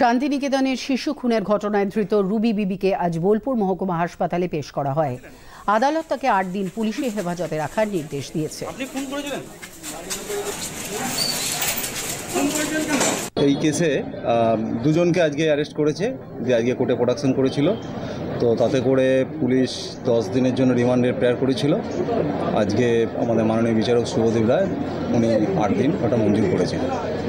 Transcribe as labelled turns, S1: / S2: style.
S1: শান্তিনিকেতনের শিশু খুনের ঘটনায় ধৃত রুবি বিবিকে আজ বোলপুর মহকুমা হাসপাতালে পেশ করা হয়। আদালত তাকে 8 দিন পুলিশি হেফাজতে রাখার নির্দেশ দিয়েছে।
S2: এই কেসে দুজনকে আজকে অ্যারেস্ট করেছে, যে আজকে কোর্টে প্রোডাকশন করেছিল। তো তাতে করে পুলিশ 10 দিনের জন্য রিমান্ডের প্রেয়ার করেছিল। আজকে আমাদের মাননীয় বিচারক শুভদীপ রায় উনি 8 দিন ওটা মঞ্জুর করেছেন।